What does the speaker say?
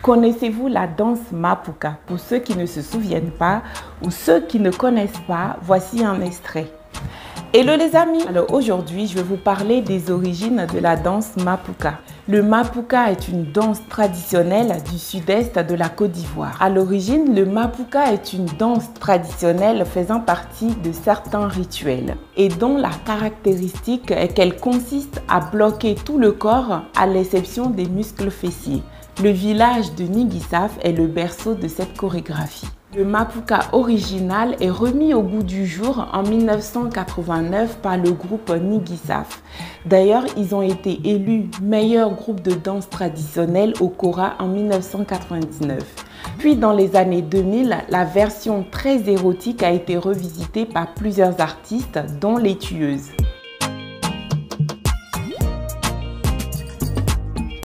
Connaissez-vous la danse Mapuka? Pour ceux qui ne se souviennent pas ou ceux qui ne connaissent pas, voici un extrait. Hello les amis! Alors aujourd'hui, je vais vous parler des origines de la danse Mapuka. Le Mapuka est une danse traditionnelle du sud-est de la Côte d'Ivoire. À l'origine, le Mapuka est une danse traditionnelle faisant partie de certains rituels et dont la caractéristique est qu'elle consiste à bloquer tout le corps à l'exception des muscles fessiers. Le village de Nigissaf est le berceau de cette chorégraphie. Le Mapuka original est remis au goût du jour en 1989 par le groupe Nigissaf. D'ailleurs, ils ont été élus meilleur groupe de danse traditionnelle au Kora en 1999. Puis dans les années 2000, la version très érotique a été revisitée par plusieurs artistes, dont les Tueuses.